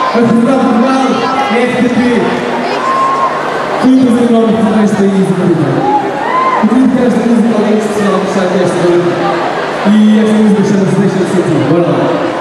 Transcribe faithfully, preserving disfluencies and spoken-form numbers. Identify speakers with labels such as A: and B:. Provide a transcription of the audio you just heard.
A: Portugal, Portugal, F T P. Fui fazer o nome para esta música. Eu queria dedicar esta música a alguém especial que está aqui esta noite. E esta música chama-se Deixa de Sentir. Bora lá.